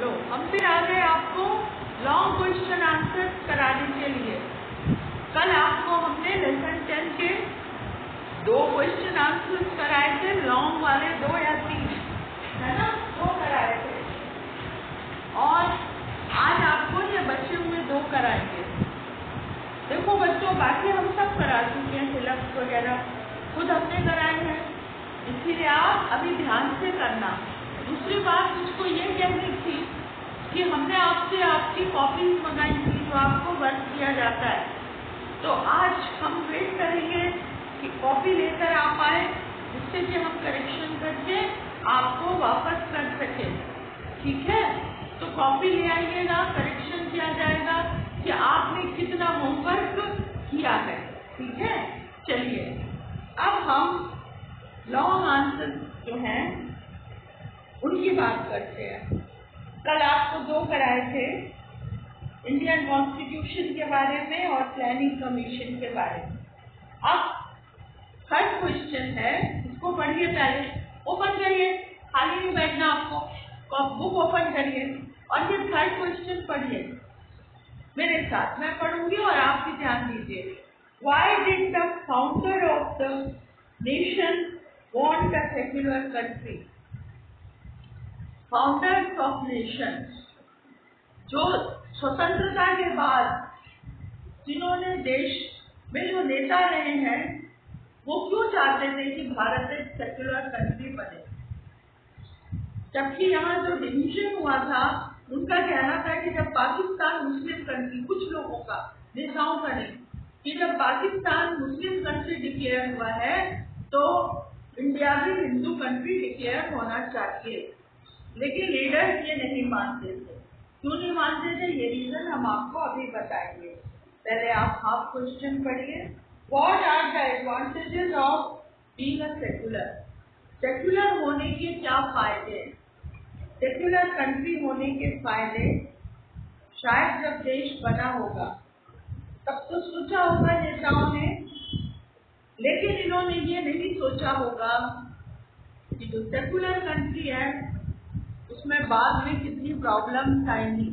लो, हम फिर आ गए आपको लॉन्ग क्वेश्चन आंसर कराने के लिए। कल आपको हमने लेसन 10 के 2 क्वेश्चन आंसर कराए थे, लॉन्ग वाले 2 या 3, है ना, 2 कराए थे, और आज आपको ये बचे हुए 2 कराएंगे। देखो बच्चों, बाकी हम सब करा चुके हैं, सिलेबस वगैरह खुद हमने कराए हैं, इसीलिए आप अभी ध्यान से करना। दूसरी बात मुझको ये कहनी थी कि हमने आपसे आपकी कॉपीज मंगाई थी जो आपको वर्क किया जाता है, तो आज हम वेट करेंगे कि कॉपी लेकर आप आए, जिससे कि हम करेक्शन करके आपको वापस कर सके। ठीक है, तो कॉपी ले आइएगा, करेक्शन किया जाएगा कि आपने कितना होमवर्क किया है। ठीक है, चलिए अब हम लॉन्ग आंसर जो हैं उनकी बात करते हैं। कल आपको 2 कराए थे, इंडियन कॉन्स्टिट्यूशन के बारे में और प्लानिंग कमीशन के बारे में। अब थर्ड क्वेश्चन है, इसको पढ़िए, पहले ओपन करिए, खाली नहीं बैठना आपको, बुक ओपन करिए और ये थर्ड क्वेश्चन पढ़िए मेरे साथ। मैं पढ़ूंगी और आप भी ध्यान दीजिए। Why did the founder of the nation want a secular country? Founders of nation, जो स्वतंत्रता के बाद जिन्होंने देश में जो नेता रहे हैं, वो क्यों चाहते थे कि भारत एक सेक्युलर कंट्री बने? जबकि यहाँ जो डिवीजन हुआ था, उनका कहना था कि जब पाकिस्तान मुस्लिम कंट्री, कुछ लोगों का, नेताओं का नहीं, कि जब पाकिस्तान मुस्लिम कंट्री डिक्लेयर हुआ है तो इंडिया भी हिंदू कंट्री डिक्लेयर होना चाहिए। लेकिन लीडर्स ये नहीं मानते थे। क्यों नहीं मानते थे, ये रीजन हम आपको अभी बताएंगे। पहले आप हाफ क्वेश्चन पढ़िए। What are the advantages of being a secular? Secular होने के क्या फायदे? सेक्युलर कंट्री होने के फायदे, शायद जब देश बना होगा तब तो सोचा होगा नेताओं ने, लेकिन इन्होंने ये नहीं सोचा होगा कि जो सेक्युलर कंट्री है उसमें बाद में कितनी प्रॉब्लम्स आएंगी,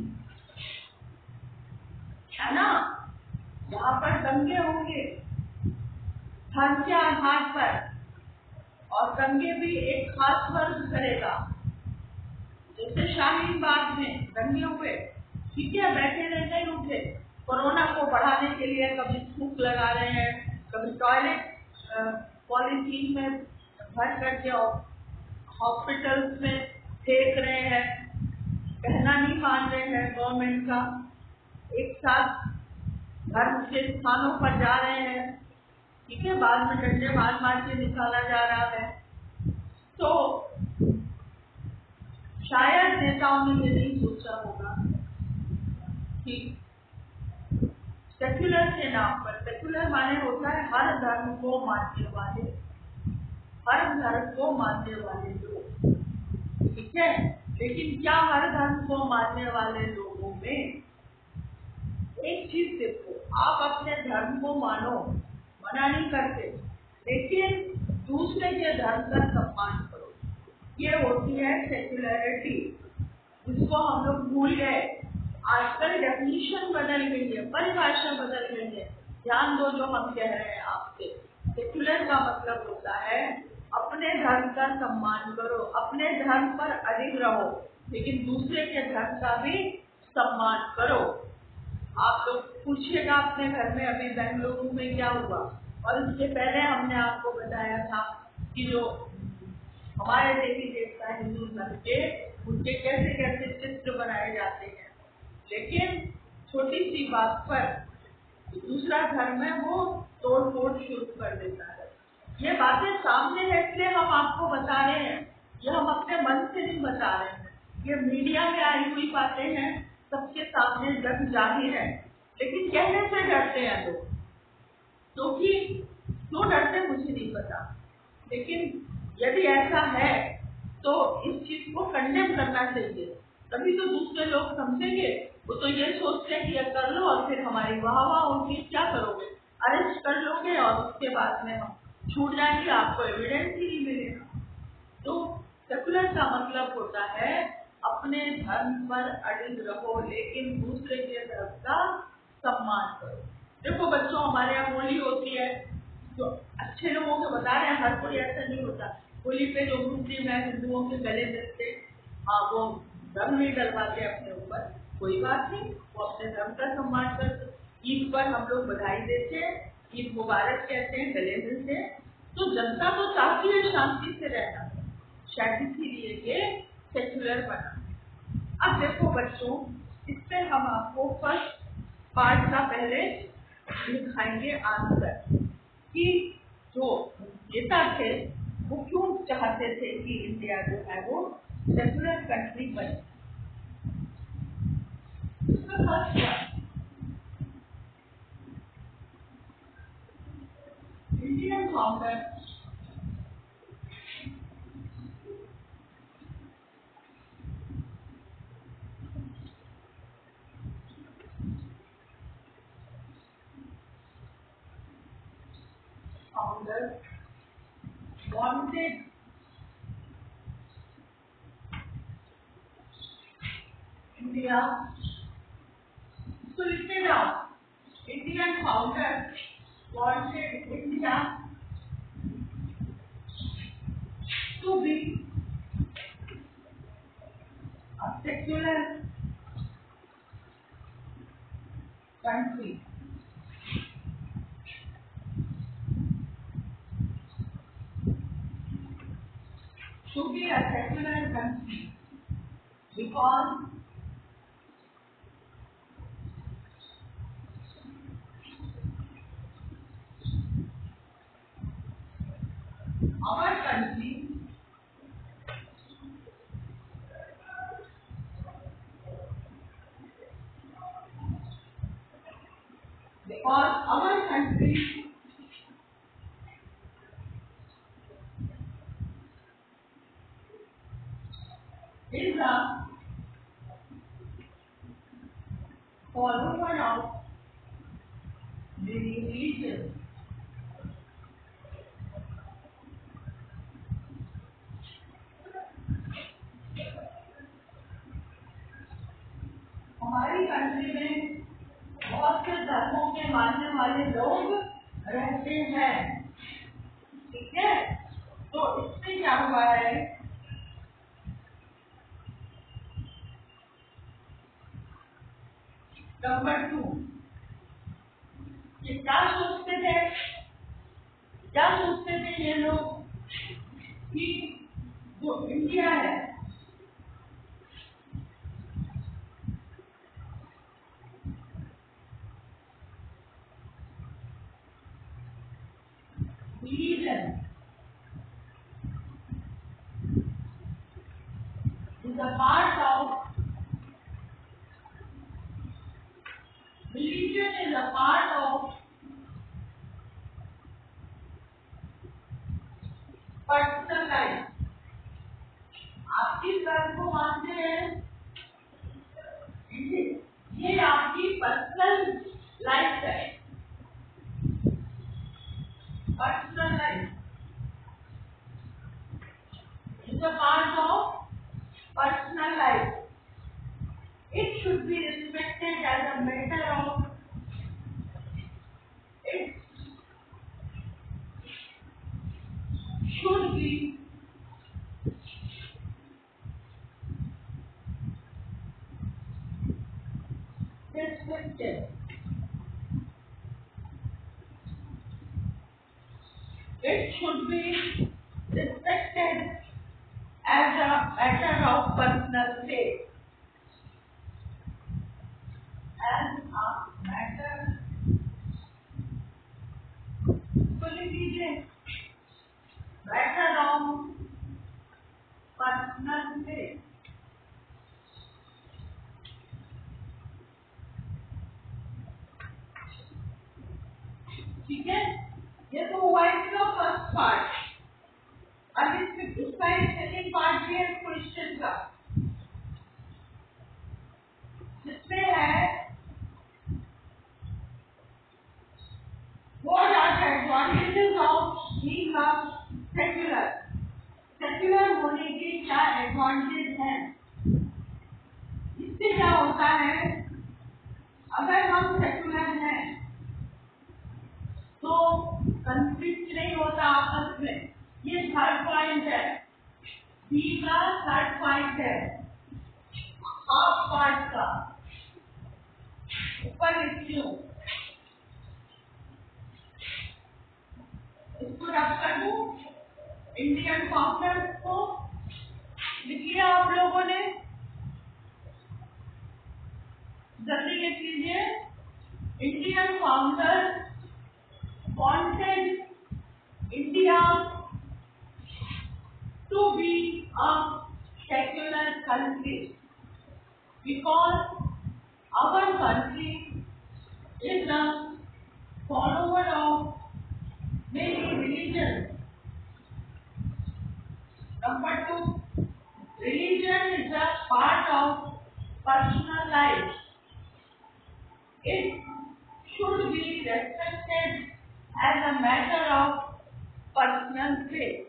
है ना। यहाँ पर दंगे होंगे धर्म के आधार पर, और दंगे भी एक खास वर्ग करेगा। जैसे शाहीन बाग में दंगे हुए, ठीक है, बैठे रह गए, उठे, कोरोना को बढ़ाने के लिए कभी थूक लगा रहे हैं, कभी टॉयलेट पॉलीथीन में भर करके हॉस्पिटल्स में फेंक रहे हैं, कहना नहीं मान रहे हैं गवर्नमेंट का, एक साथ धर्म के स्थानों पर जा रहे हैं, ठीक है, बाद में डंडे मार मार के निकाला जा रहा है। तो शायद नेताओं ने ये नहीं सोचा होगा कि सेक्युलर के नाम पर, सेक्युलर माने होता है हर धर्म को मानने वाले, हर धर्म को मानने वाले लोग, ठीक है। लेकिन क्या हर धर्म को मानने वाले लोगों में, एक चीज देखो, आप अपने धर्म को मानो, मना नहीं करते, लेकिन दूसरे के धर्म का सम्मान करो, ये होती है सेक्युलरिटी, जिसको हम लोग भूल गए। आजकल डेफिनेशन बदल गई है, परिभाषा बदल गई है। ध्यान दो जो हम कह रहे हैं आपसे, सेक्युलर का मतलब होता है अपने धर्म का सम्मान करो, अपने धर्म पर अडिग रहो, लेकिन दूसरे के धर्म का भी सम्मान करो। आप लोग पूछिएगा अपने घर में अभी बेंगलुरु में क्या हुआ, और इसके पहले हमने आपको बताया था कि जो हमारे देवी देवता हिंदू धर्म के, उनके कैसे कैसे चित्र बनाए जाते हैं, लेकिन छोटी सी बात पर दूसरा धर्म है वो तोड़ फोड़ शुरू कर देता है। ये बातें सामने है इसलिए हम आपको बता रहे हैं, ये हम अपने मन से नहीं बता रहे हैं, ये मीडिया में आई हुई बातें हैं, सबके सामने जग जाहिर है, लेकिन कहने से डरते हैं लोग। क्योंकि क्यों डरते मुझे नहीं पता, लेकिन यदि ऐसा है तो इस चीज को कंडेम करना चाहिए, तभी तो दूसरे लोग समझेंगे। वो तो ये सोचते हैं कि ये कर लो और फिर हमारी वाह वाह होगी, क्या करोगे, अरेस्ट कर लोगे और उसके बाद में हम छूट जाएंगे, आपको एविडेंस ही नहीं मिलेगा। तो सेक्युलर का मतलब होता है अपने अपने धर्म पर अडिग रहो, लेकिन दूसरे के धर्म का सम्मान करो। देखो बच्चों, हमारे यहाँ होली होती है, तो अच्छे लोगों को बता रहे हैं, हर कोई ऐसा नहीं होता। होली पे जो मुस्लिम है, हिंदुओं के गले मिलते, हाँ, वो रंग नहीं डलवाते अपने ऊपर, कोई बात नहीं, वो अपने धर्म का सम्मान करते। ईद पर हम लोग बधाई देते हैं, ईद मुबारक कहते हैं, गले मिलते हैं। तो जनता तो चाहती है शांति से रहना, शायद इसीलिए ये सेक्युलर बना। अब देखो बच्चों, इससे हम आपको फर्स्ट पार्ट का पहले दिखाएंगे आंसर कि जो नेता थे वो क्यों चाहते थे कि इंडिया जो है वो सेक्युलर कंट्री बने। इसका first Indian founder wanted India, so लिखते जाओ, Indian founder wanted India to be a secular country. To be a secular country because our country is a follower of the religion. हमारी country में बहुत से धर्मों के मानने वाले लोग रहते हैं, ठीक है। तो इससे क्या हुआ है, नंबर 2, ये क्या सोचते थे ये लोग कि जो इंडिया है religion is a part of personal life. आपकी धर्म को मानते हैं, ये आपकी पर्सनल लाइफ है। Personal life is a part of personal life. It should be respected as a matter of it should be respected. It should be respected as a matter of personal faith. As a matter, तो लिख लीजिए, matter of personal faith। ठीक है, ये तो हुआ इसका first part. अब इसका एक सेकेंड पार्ट भी है क्वेश्चन का, जिसमें है what are the advantages of being a secular? Secular होने के क्या एडवांटेज हैं? है, अगर हम सेकुलर हैं तो कंफ्लिक्ट नहीं होता आपस में। ये थर्ड पॉइंट है, बी का थर्ड पॉइंट है, हाफ पार्ट का। ऊपर लिखती हूँ, इसको रब कर दूं। इंडियन फाउंडर्स को लिख लिया आप लोगों ने? जल्दी लिख लीजिए। Indian founders wanted India to be a secular country because our country is a follower of many religions. Number 2, religion is a part of personal life. It should be respected as a matter of personal faith.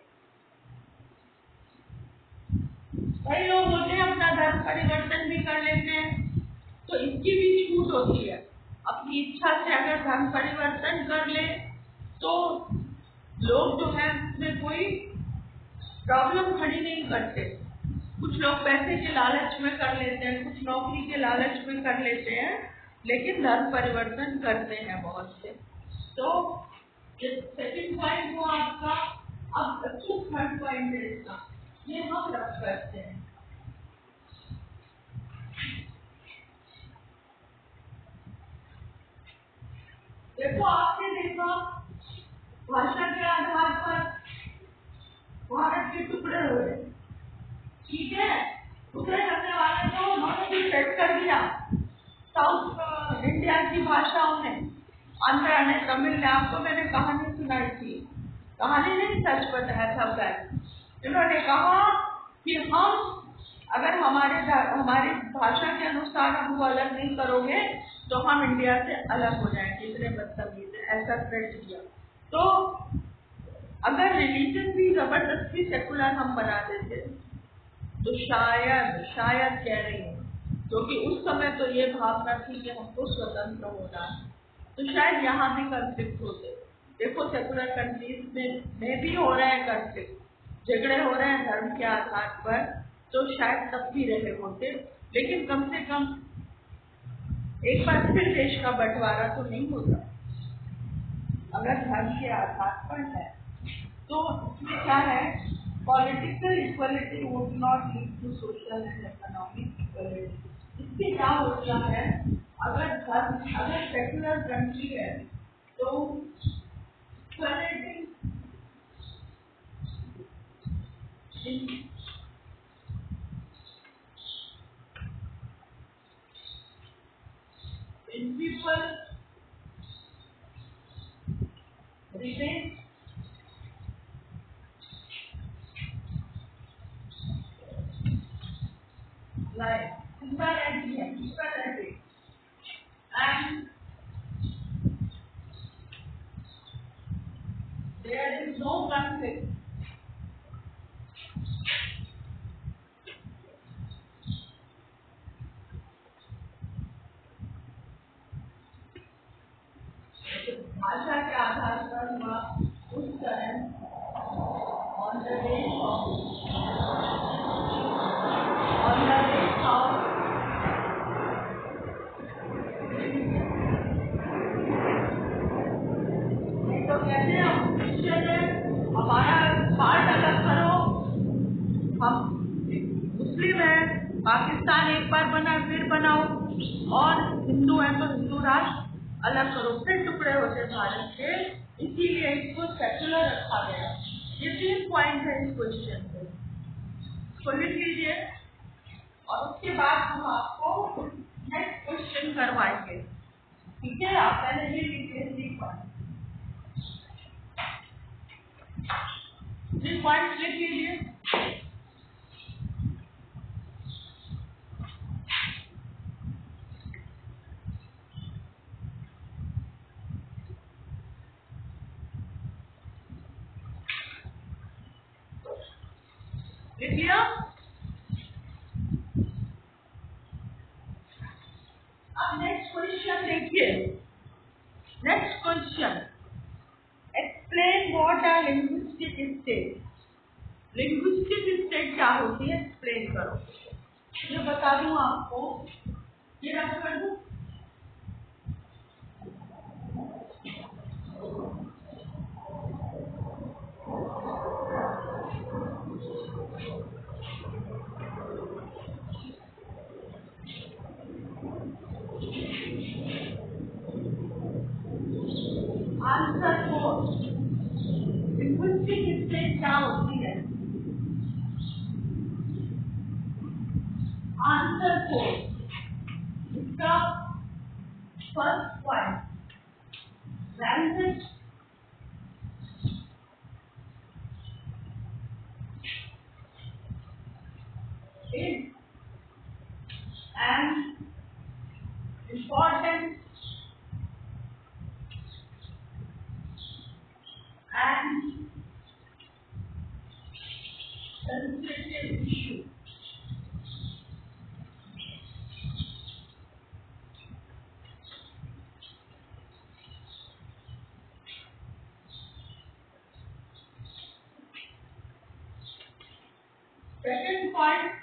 कई लोग होते हैं अपना धर्म परिवर्तन भी कर लेते हैं, तो इसकी भी छूट होती है। अपनी इच्छा से अगर धर्म परिवर्तन कर ले तो लोग जो है उसमें कोई प्रॉब्लम खड़ी नहीं करते। कुछ लोग पैसे के लालच में कर लेते हैं, कुछ नौकरी के लालच में कर लेते हैं, लेकिन धर्म परिवर्तन करते हैं बहुत से। तो सेकंड पॉइंट हुआ आपका। अब थर्ड पॉइंट है इसका, ये हम रख करते हैं। देखो, आपने देखा भाषा के आधार पर भारत के टुकड़े हुए, ठीक है। टुकड़े करने वाले को उन्होंने भी सेट कर दिया। साउथ इंडिया की भाषाओं ने, आंध्रा ने, तमिल ने, आपको मैंने कहानी सुनाई थी, कहानी नहीं सच बताया था सर। इन्होंने कहा कि हम अगर हमारी भाषा के अनुसार हमको अलग नहीं करोगे तो हम इंडिया से अलग हो जाएंगे। इतने बदतमीज ऐसा थ्रेट किया। तो अगर रिलीजन भी जबरदस्ती सेकुलर हम बना देते तो शायद कह रही हूँ, क्योंकि उस समय तो ये भावना थी कि हमको स्वतंत्र होना है, तो शायद यहाँ भी कंफ्लिक्ट होते। देखो, सेकुलर कंट्रीज में भी हो रहे हैं कंफ्लिक्ट, झगड़े हो रहे हैं धर्म के आधार पर, तो शायद तब भी रहे होते। लेकिन कम से कम एक बार फिर देश का बंटवारा तो नहीं होता अगर धर्म के आधार पर है। तो इसमें क्या है, political equality would not lead to social and economic equality. इससे क्या होता है, अगर सेकुलर कंट्री है तो in people remain like equality and there is no conflict. भाषा के आधार पर हुआ उस तरह on the day of तो कहते हैं हम क्रिश्चियन है, हमारा पार्ट अलग करो। हम मुस्लिम है, पाकिस्तान एक बार बना फिर बनाओ, और हिंदू है तो हिंदू राष्ट्र अलग करो, फिर टुकड़े होते भारत के। इसीलिए इसको सेकुलर रखा गया। ये 3 पॉइंट है इस क्वेश्चन पे, इसको लिख लीजिए और उसके बाद हम आपको नेक्स्ट क्वेश्चन करवाएंगे, ठीक है। आप पहले ये लिखिए 3 पॉइंट लिख लीजिए। लिख लिया? ठीक है, next question, explain what are linguistic state. Linguistic state क्या होती है, एक्सप्लेन करो। ये बता दूं आपको, ये रख कर दूं। आंसर फोर, लिंग्विस्टिक स्टेट क्या होती है। आंसर फोर, इसका first point, language is an important and sensitive issue. Second point,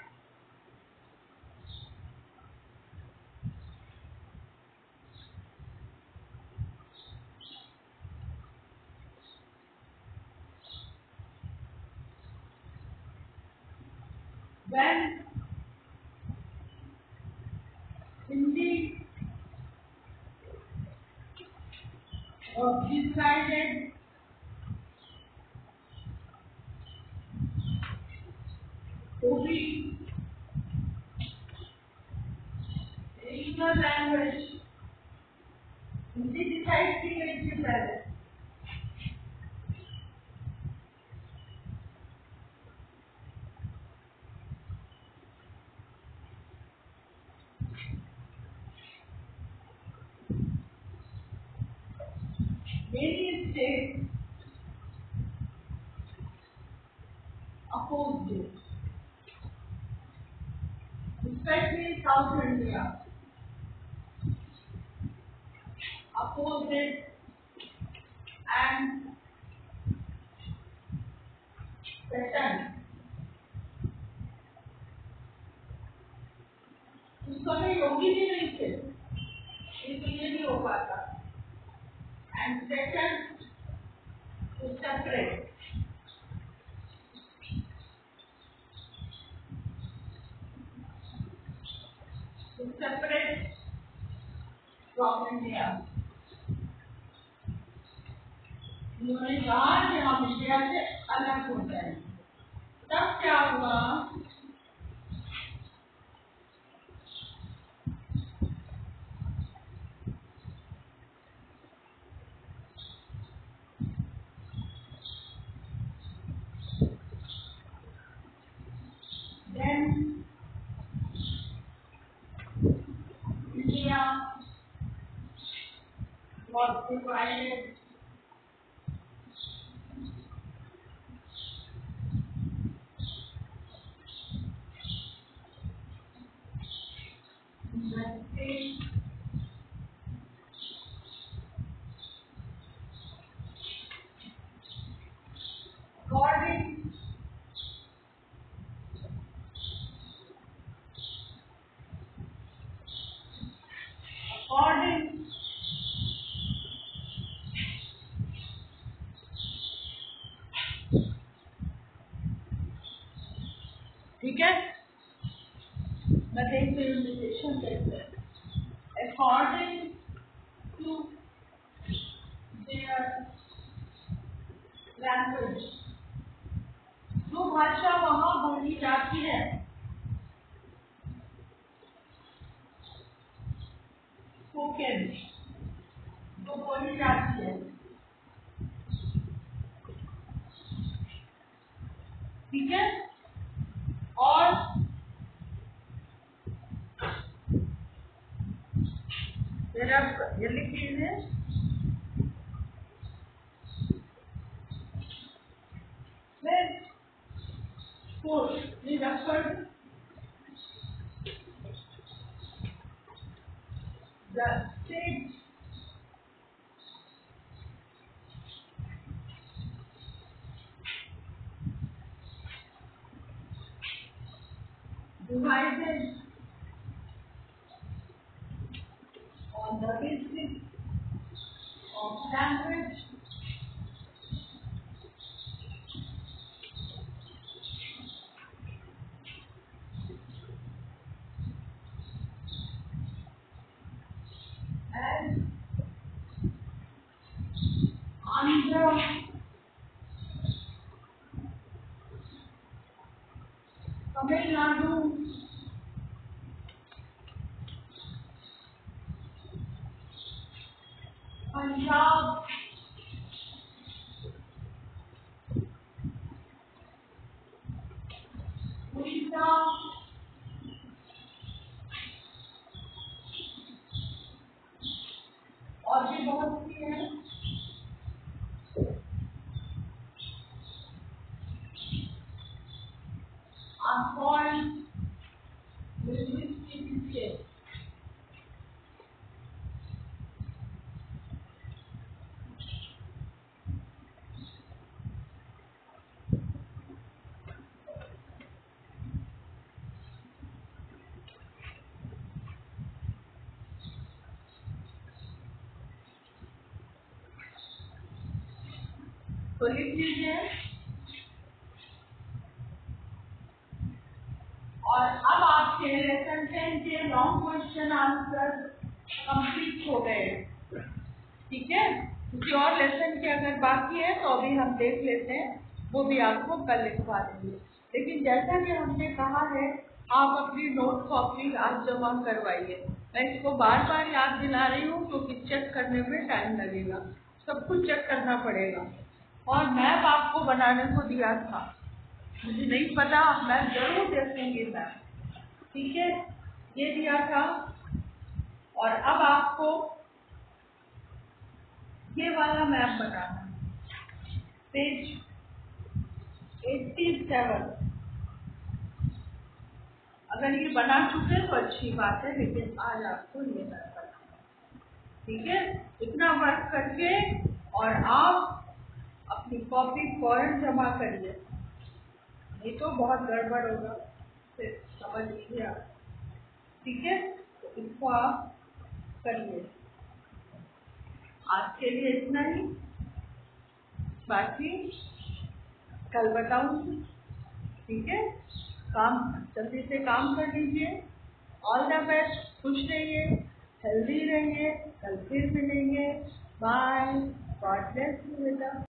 when Hindi was decided to be regional language, Hindi decide की गई थी पहले। Many states opposed it, especially South India opposed it and threatened। उस समय योगी भी नहीं थे, इसलिए नहीं हो पाता। And second, to separate from India। उन्होंने कहा कि हम इंडिया से अलग हो जाएंगे। तब क्या हुआ, then India was divided in the states according ठीक है, मैं देखते इंडिकेशन देखते हैं, अकॉर्डिंग टू देयर लैंग्वेज, जो भाषा वहां बोली जाती है स्पोकन, जो बोली जाती है, ठीक है। और फिर आप ये लिख लीजिए, we referred the state divided on the basis of language and Andhra, Tamil Nadu, Punjab, Odisha, और भी बहुत सी है, are called linguistic states. तो लिख लीजिए। और अब आपके लेसन 10 के लॉन्ग क्वेश्चन आंसर कंप्लीट हो गए, ठीक है। किसी और लेसन के अगर बाकी है तो अभी हम देख लेते हैं, वो भी आपको कल लिखवा देंगे। लेकिन जैसा कि हमने कहा है, आप अपनी नोट कॉपी आज जमा करवाइए। मैं इसको बार बार याद दिला रही हूँ क्योंकि चेक करने में टाइम लगेगा, सब कुछ चेक करना पड़ेगा। और मैप आपको बनाने को दिया था, मुझे नहीं पता, मैं जरूर देखेंगे मैम, ठीक है, ये दिया था। और अब आपको ये वाला मैप बनाना है, पेज 87। अगर ये बना चुके तो अच्छी बात है, लेकिन आज आपको ये मैप बनाना है, ठीक है। इतना वर्क करके और आप अपनी कॉपी फौरन जमा करिए, नहीं तो बहुत गड़बड़ होगा, फिर समझ लीजिए आप, ठीक है। तो इसको आप करिए। आज के लिए इतना ही, बाकी कल बताऊंगी, ठीक है। काम जल्दी से काम कर लीजिए। ऑल द बेस्ट, खुश रहिए, हेल्दी रहिए, कल फिर मिलेंगे। बाय, गॉड ब्लेस यू बेटा।